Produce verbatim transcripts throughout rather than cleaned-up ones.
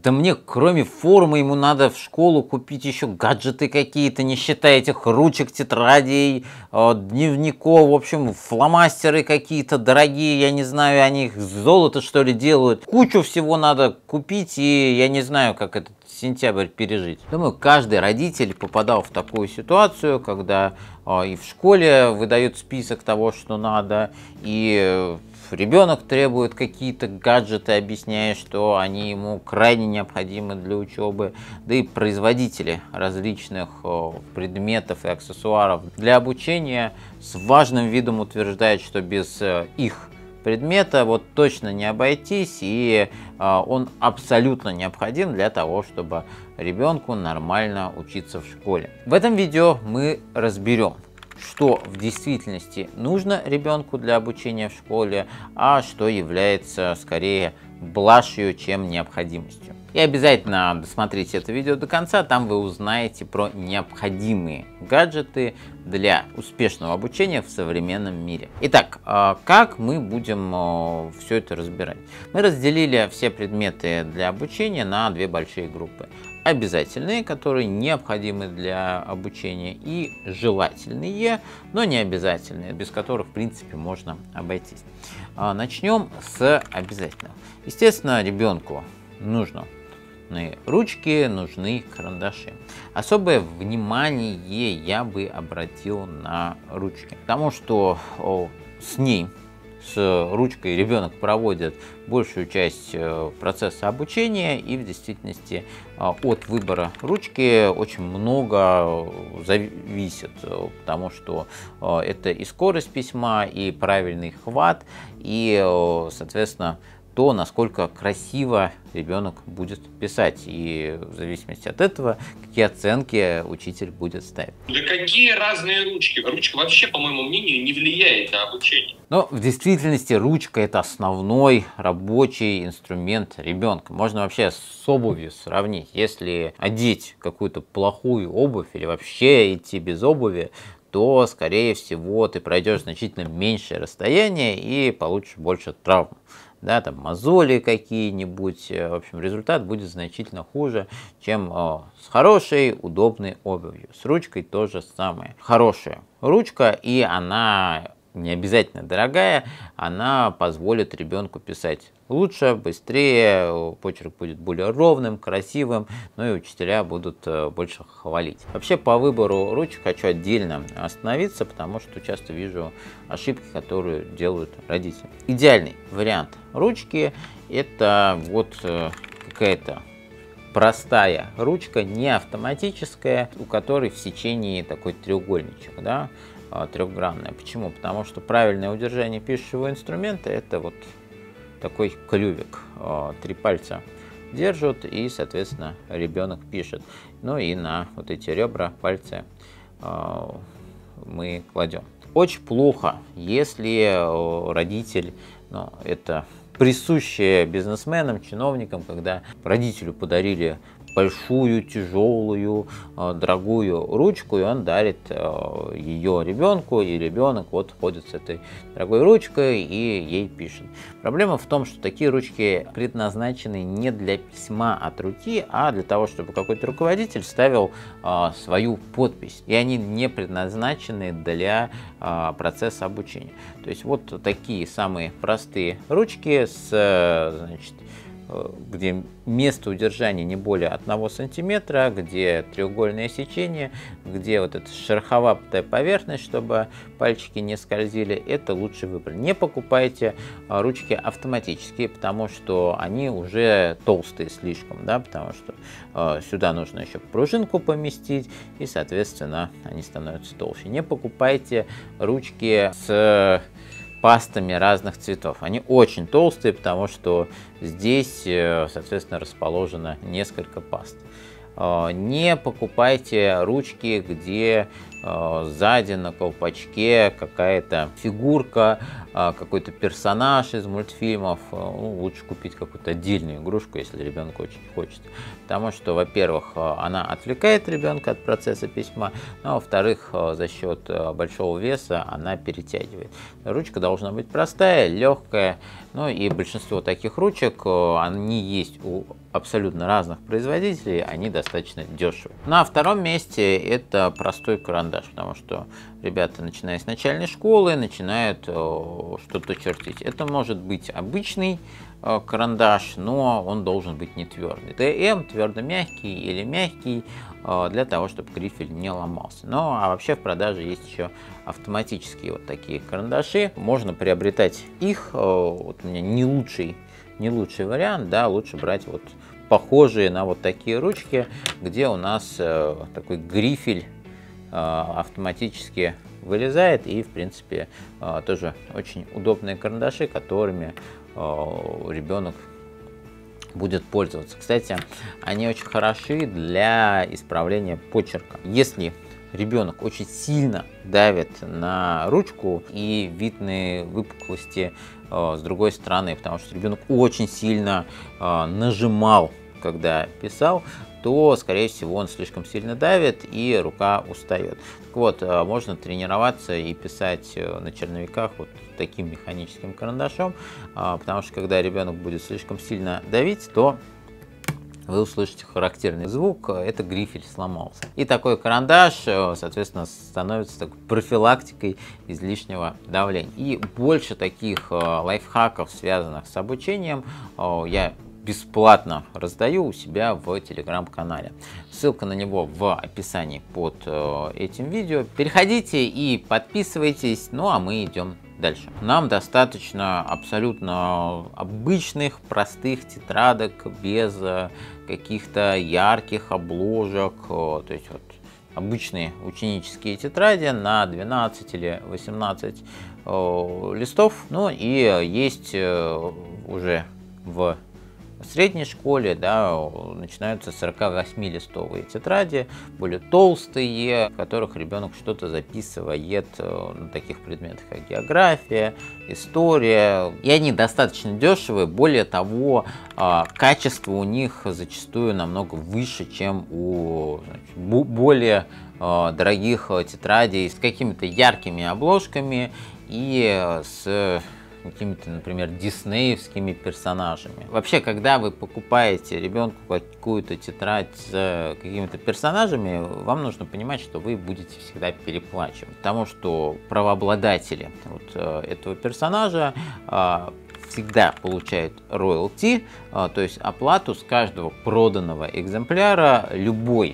Да мне кроме формы ему надо в школу купить еще гаджеты какие-то, не считая этих ручек, тетрадей, э, дневников, в общем, фломастеры какие-то дорогие, я не знаю, они их золото что ли делают. Кучу всего надо купить, и я не знаю, как этот сентябрь пережить. Думаю, каждый родитель попадал в такую ситуацию, когда э, и в школе выдают список того, что надо, и э, ребенок требует какие-то гаджеты, объясняя, что они ему крайне необходимы для учебы, да и производители различных э, предметов и аксессуаров для обучения с важным видом утверждают, что без э, их предмета вот точно не обойтись, и э, он абсолютно необходим для того, чтобы ребенку нормально учиться в школе. В этом видео мы разберем, что в действительности нужно ребенку для обучения в школе, а что является скорее блажью, чем необходимостью. И обязательно досмотрите это видео до конца, там вы узнаете про необходимые гаджеты для успешного обучения в современном мире. Итак, как мы будем все это разбирать? Мы разделили все предметы для обучения на две большие группы. Обязательные, которые необходимы для обучения, и желательные, но не обязательные, без которых в принципе можно обойтись. Начнем с обязательных. Естественно, ребенку нужно нужны ручки, нужны карандаши. Особое внимание я бы обратил на ручки, потому что о, с ней, с ручкой ребенок проводит большую часть процесса обучения, и в действительности от выбора ручки очень много зависит, потому что это и скорость письма, и правильный хват, и, соответственно, то, насколько красиво ребенок будет писать, и в зависимости от этого, какие оценки учитель будет ставить. Да какие разные ручки? Ручка вообще, по моему мнению, не влияет на обучение. Но в действительности ручка — это основной рабочий инструмент ребенка. Можно вообще с обувью сравнить. Если одеть какую-то плохую обувь или вообще идти без обуви, то, скорее всего, ты пройдешь значительно меньшее расстояние и получишь больше травм. Да, там мозоли какие-нибудь, в общем, результат будет значительно хуже, чем о, с хорошей, удобной обувью. С ручкой то же самое. Хорошая ручка, и она не обязательно дорогая, она позволит ребенку писать лучше, быстрее, почерк будет более ровным, красивым, ну и учителя будут больше хвалить. Вообще по выбору ручек хочу отдельно остановиться, потому что часто вижу ошибки, которые делают родители. Идеальный вариант ручки — это вот какая-то простая ручка, не автоматическая, у которой в сечении такой треугольничек, да, трехгранная. Почему? Потому что правильное удержание пишущего инструмента — это вот такой клювик. Три пальца держат, и, соответственно, ребенок пишет. Ну и на вот эти ребра пальцы мы кладем. Очень плохо, если родитель, ну, это присущее бизнесменам, чиновникам, когда родителю подарили большую, тяжелую, дорогую ручку, и он дарит ее ребенку, и ребенок вот ходит с этой дорогой ручкой и ей пишет. Проблема в том, что такие ручки предназначены не для письма от руки, а для того, чтобы какой-то руководитель ставил свою подпись, и они не предназначены для процесса обучения. То есть вот такие самые простые ручки с, значит, где место удержания не более одного сантиметра, где треугольное сечение, где вот эта шероховатая поверхность, чтобы пальчики не скользили, это лучший выбор. Не покупайте ручки автоматические, потому что они уже толстые слишком, да, потому что э, сюда нужно еще пружинку поместить, и, соответственно, они становятся толще. Не покупайте ручки с пастами разных цветов. Они очень толстые, потому что здесь, соответственно, расположено несколько паст. Не покупайте ручки, где сзади на колпачке какая-то фигурка, какой-то персонаж из мультфильмов. Ну, лучше купить какую-то отдельную игрушку, если ребенок очень хочет. Потому что, во-первых, она отвлекает ребенка от процесса письма, а во-вторых, за счет большого веса она перетягивает. Ручка должна быть простая, легкая. Ну и большинство таких ручек, они есть у абсолютно разных производителей, они достаточно дешевы. На втором месте это простой карандаш, потому что ребята, начиная с начальной школы, начинают что-то чертить. Это может быть обычный карандаш, но он должен быть не твердый. ТМ твердо мягкий или мягкий, для того, чтобы грифель не ломался. Ну, а вообще в продаже есть еще автоматические вот такие карандаши. Можно приобретать их. Вот у меня не лучший, не лучший вариант, да, лучше брать вот похожие на вот такие ручки, где у нас такой грифель автоматически вылезает, и в принципе тоже очень удобные карандаши, которыми ребенок будет пользоваться. Кстати, они очень хороши для исправления почерка. Если ребенок очень сильно давит на ручку и видны выпуклости э, с другой стороны, потому что ребенок очень сильно э, нажимал, когда писал, то, скорее всего, он слишком сильно давит и рука устает. Так вот, э, можно тренироваться и писать на черновиках вот таким механическим карандашом, э, потому что когда ребенок будет слишком сильно давить, то вы услышите характерный звук, это грифель сломался. И такой карандаш, соответственно, становится такой профилактикой излишнего давления. И больше таких лайфхаков, связанных с обучением, я бесплатно раздаю у себя в телеграм-канале. Ссылка на него в описании под этим видео. Переходите и подписывайтесь, ну а мы идем дальше. Нам достаточно абсолютно обычных, простых тетрадок, без каких-то ярких обложек, то есть вот обычные ученические тетради на двенадцать или восемнадцать листов. Ну и есть уже в В средней школе, да, начинаются сорокавосьмилистовые тетради, более толстые, в которых ребенок что-то записывает на таких предметах, как география, история. И они достаточно дешевые, более того, качество у них зачастую намного выше, чем у значит, более дорогих тетрадей с какими-то яркими обложками и с какими-то, например, диснеевскими персонажами. Вообще, когда вы покупаете ребенку какую-то тетрадь с какими-то персонажами, вам нужно понимать, что вы будете всегда переплачивать, потому что правообладатели вот этого персонажа всегда получают роялти, то есть оплату с каждого проданного экземпляра любой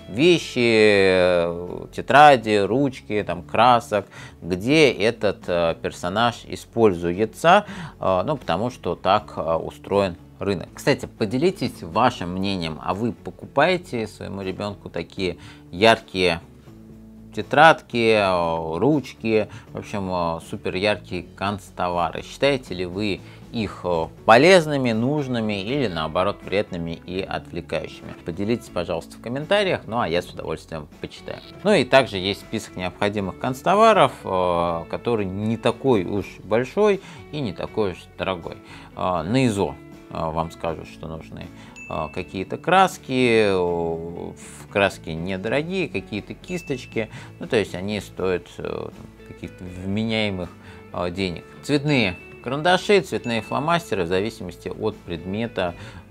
вещи, тетради, ручки, там, красок, где этот э, персонаж используется, э, ну, потому что так э, устроен рынок. Кстати, поделитесь вашим мнением, а вы покупаете своему ребенку такие яркие тетрадки, э, ручки, в общем, э, супер яркие канцтовары? Считаете ли вы их полезными, нужными или наоборот вредными и отвлекающими? Поделитесь, пожалуйста, в комментариях, ну а я с удовольствием почитаю. Ну и также есть список необходимых канцтоваров, который не такой уж большой и не такой уж дорогой. На ИЗО вам скажут, что нужны какие-то краски, краски недорогие, какие-то кисточки, ну то есть они стоят каких-то вменяемых денег. Цветные карандаши, цветные фломастеры в зависимости от предмета,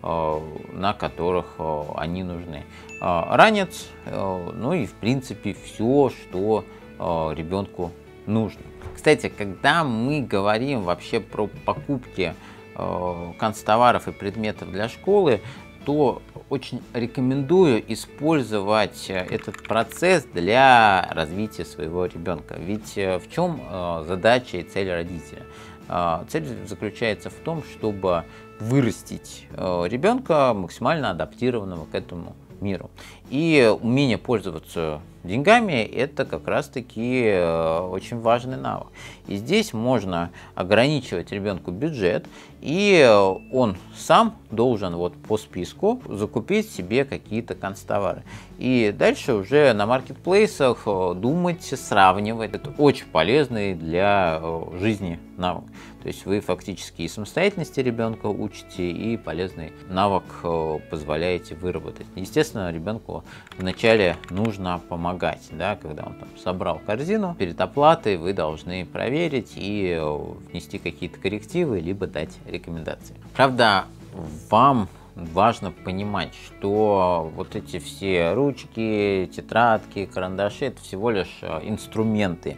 на которых они нужны. Ранец, ну и в принципе все, что ребенку нужно. Кстати, когда мы говорим вообще про покупки канцтоваров и предметов для школы, то очень рекомендую использовать этот процесс для развития своего ребенка. Ведь в чем задача и цель родителя? Цель заключается в том, чтобы вырастить ребенка максимально адаптированного к этому миру. И умение пользоваться деньгами – это как раз-таки очень важный навык. И здесь можно ограничивать ребенку бюджет, и он сам должен вот по списку закупить себе какие-то канцтовары. И дальше уже на маркетплейсах думать, сравнивать. Это очень полезный для жизни навык. То есть вы фактически и самостоятельности ребенка учите, и полезный навык позволяете выработать. Естественно, ребенку вначале нужно помогать, да, когда он там собрал корзину, перед оплатой вы должны проверить и внести какие-то коррективы, либо дать рекомендации. Правда, вам важно понимать, что вот эти все ручки, тетрадки, карандаши — это всего лишь инструменты.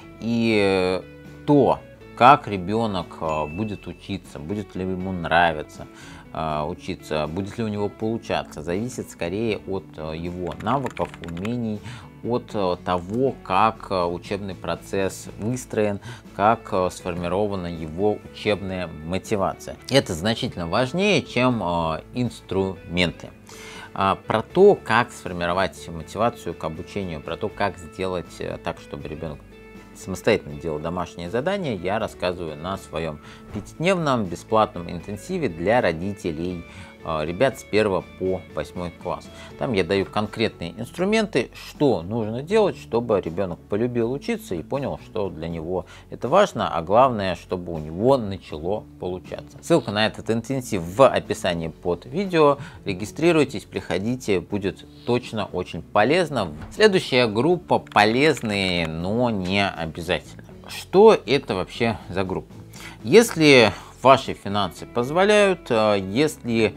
И то, как ребенок будет учиться, будет ли ему нравиться учиться, будет ли у него получаться, зависит скорее от его навыков, умений, от того, как учебный процесс выстроен, как сформирована его учебная мотивация. Это значительно важнее, чем инструменты. Про то, как сформировать мотивацию к обучению, про то, как сделать так, чтобы ребенок самостоятельно делал домашние задания, я рассказываю на своем пятидневном бесплатном интенсиве для родителей ребят с первого по восьмой класс. Там я даю конкретные инструменты, что нужно делать, чтобы ребенок полюбил учиться и понял, что для него это важно, а главное, чтобы у него начало получаться. Ссылка на этот интенсив в описании под видео. Регистрируйтесь, приходите, будет точно очень полезно. Следующая группа — полезные, но не обязательно. Что это вообще за группа? Если ваши финансы позволяют, если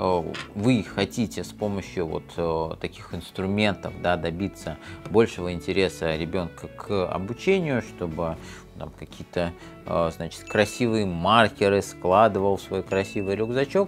вы хотите с помощью вот таких инструментов, да, добиться большего интереса ребенка к обучению, чтобы там какие-то, значит, красивые маркеры складывал в свой красивый рюкзачок,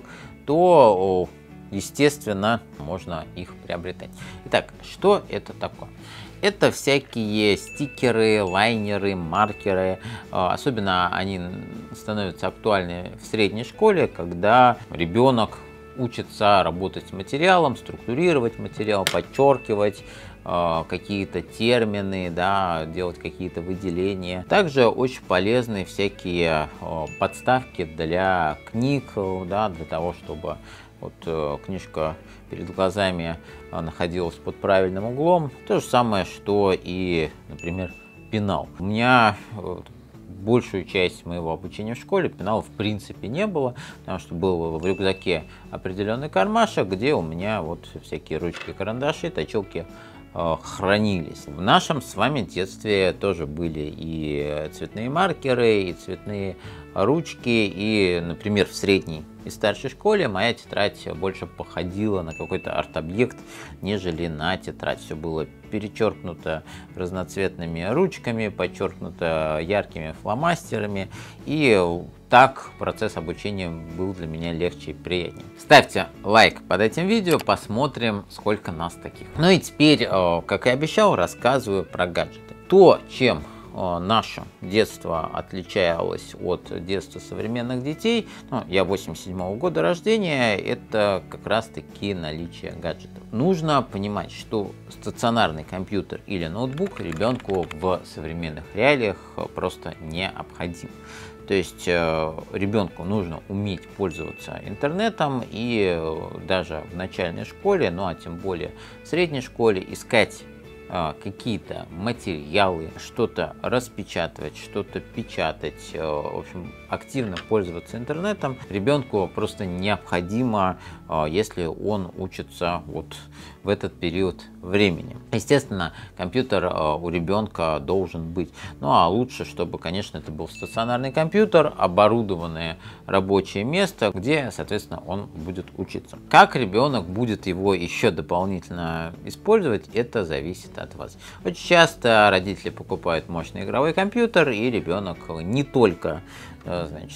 то, естественно, можно их приобретать. Итак, что это такое? Это всякие стикеры, лайнеры, маркеры. Особенно они становятся актуальны в средней школе, когда ребенок учится работать с материалом, структурировать материал, подчеркивать э, какие-то термины, да, делать какие-то выделения. Также очень полезны всякие э, подставки для книг, да, для того, чтобы вот, э, книжка перед глазами э, находилась под правильным углом. То же самое, что и, например, пенал. У меня э, большую часть моего обучения в школе пенала в принципе не было, потому что был в рюкзаке определенный кармашек, где у меня вот всякие ручки, карандаши, точилки э, хранились. В нашем с вами детстве тоже были и цветные маркеры, и цветные ручки, и, например, в средней и старшей школе моя тетрадь больше походила на какой-то арт-объект, нежели на тетрадь. Все было перечеркнуто разноцветными ручками, подчеркнуто яркими фломастерами, и так процесс обучения был для меня легче и приятнее. Ставьте лайк под этим видео, посмотрим, сколько нас таких. Ну и теперь, как и обещал, рассказываю про гаджеты. То, чем наше детство отличалось от детства современных детей, ну, я восемьдесят седьмого года рождения, это как раз таки наличие гаджетов. Нужно понимать, что стационарный компьютер или ноутбук ребенку в современных реалиях просто необходим. То есть ребенку нужно уметь пользоваться интернетом, и даже в начальной школе, ну а тем более в средней школе, искать какие-то материалы, что-то распечатывать, что-то печатать, в общем, активно пользоваться интернетом ребенку просто необходимо, если он учится вот в этот период времени. Естественно, компьютер у ребенка должен быть. Ну а лучше, чтобы, конечно, это был стационарный компьютер, оборудованное рабочее место, где, соответственно, он будет учиться. Как ребенок будет его еще дополнительно использовать, это зависит от вас. Очень часто родители покупают мощный игровой компьютер, и ребенок не только, значит,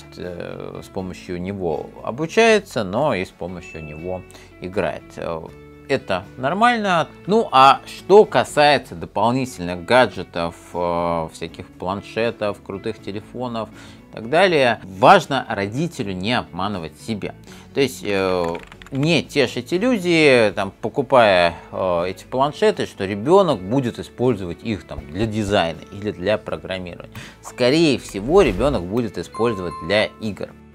с помощью него обучается, но и с помощью него играет. Это нормально. Ну а что касается дополнительных гаджетов, всяких планшетов, крутых телефонов и так далее, важно родителю не обманывать себя. То есть не тешить иллюзии, там, покупая э, эти планшеты, что ребенок будет использовать их там для дизайна или для программирования. Скорее всего, ребенок будет использовать для игр.